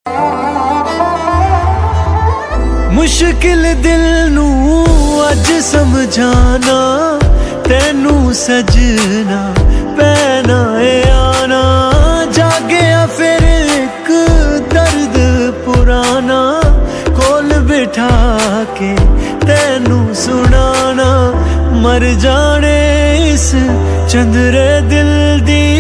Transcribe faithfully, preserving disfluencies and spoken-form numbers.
मुश्किल दिल नू अज समझाना, तेनू सजना पैना ए आना। जागया फिर एक दर्द पुराना, कोल बिठा के तेनू सुनाना। मर जाने इस चंदरे दिल दी